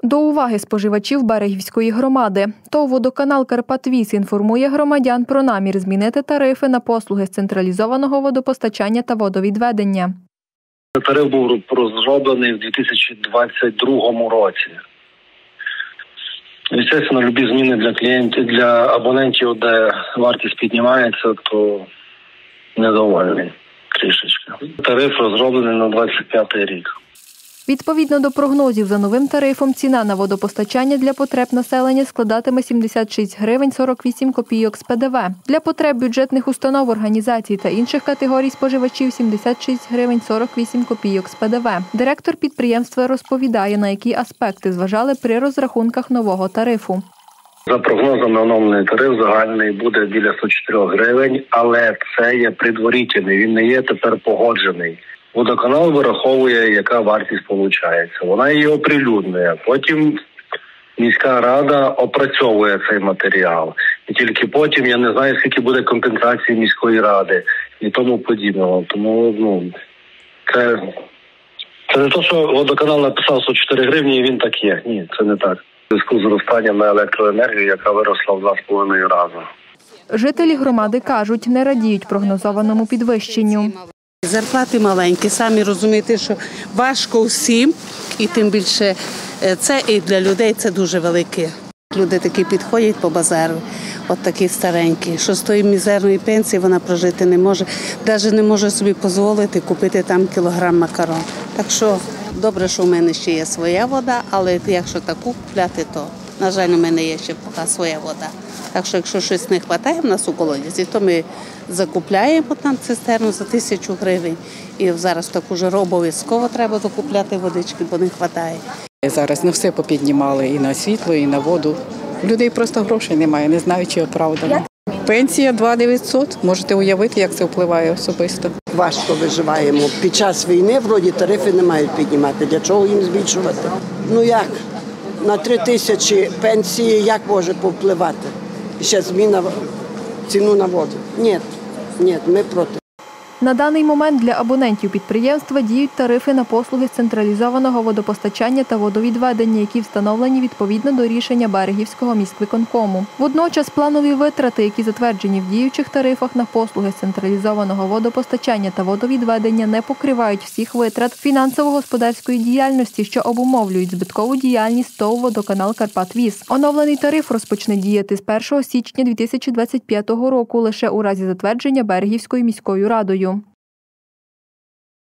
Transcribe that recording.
До уваги споживачів Берегівської громади. ТОВ «Водоканал Карпатвіс» інформує громадян про намір змінити тарифи на послуги з централізованого водопостачання та водовідведення. Тариф був розроблений в 2022 році. Звісно, любі зміни для клієнтів, для абонентів, де вартість піднімається, то недовольний трішечки. Тариф розроблений на 25 рік. Відповідно до прогнозів, за новим тарифом ціна на водопостачання для потреб населення складатиме 76 гривень 48 копійок з ПДВ. Для потреб бюджетних установ, організацій та інших категорій споживачів – 76 гривень 48 копійок з ПДВ. Директор підприємства розповідає, на які аспекти зважали при розрахунках нового тарифу. За прогнозом, оновлений тариф загальний буде біля 104 гривень, але це є предварительний, він не є тепер погоджений. Водоканал вираховує, яка вартість виходить. Вона її оприлюднює. Потім міська рада опрацьовує цей матеріал. І тільки потім, я не знаю, скільки буде компенсації міської ради і тому подібного. Тому, це не те, що водоканал написав 104 гривні і він так є. Ні, це не так. У зв'язку з зростанням на електроенергію, яка виросла в 2,5 рази. Жителі громади кажуть, не радіють прогнозованому підвищенню. Зарплати маленькі, самі розумієте, що важко всім, і тим більше це і для людей це дуже велике. Люди такі підходять по базару, от такі старенькі, що з тої мізерної пенсії вона прожити не може, навіть не може собі дозволити купити там кілограм макарон. Так що добре, що в мене ще є своя вода, але якщо таку купляти, то, на жаль, у мене є ще поки своя вода. Так що, якщо щось не вистачає в нас у колодязі, то ми закупляємо там цистерну за 1000 гривень. І зараз таку ж обов'язково треба закупляти водички, бо не вистачає. Зараз не все попіднімали і на світло, і на воду. У людей просто грошей немає, не знають, чи оправдано. Пенсія 2900. Можете уявити, як це впливає особисто. Важко виживаємо. Під час війни, вроді, тарифи не мають піднімати. Для чого їм збільшувати? Ну як? На 3000 пенсії як може повпливати? Ще зміна ціну на воду. Ні, ми проти. На даний момент для абонентів підприємства діють тарифи на послуги з централізованого водопостачання та водовідведення, які встановлені відповідно до рішення Берегівського міськвиконкому. Водночас планові витрати, які затверджені в діючих тарифах на послуги з централізованого водопостачання та водовідведення, не покривають всіх витрат фінансово-господарської діяльності, що обумовлюють збиткову діяльність ТОВ «Водоканал Карпатвіс». Оновлений тариф розпочне діяти з 1 січня 2025 року лише у разі затвердження Берегівською міською радою.